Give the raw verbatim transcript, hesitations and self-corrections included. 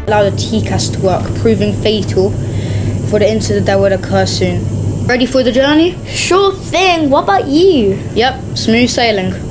allowed the T CAS to work, proving fatal for the incident that would occur soon. Ready for the journey? Sure thing. What about you? Yep, smooth sailing.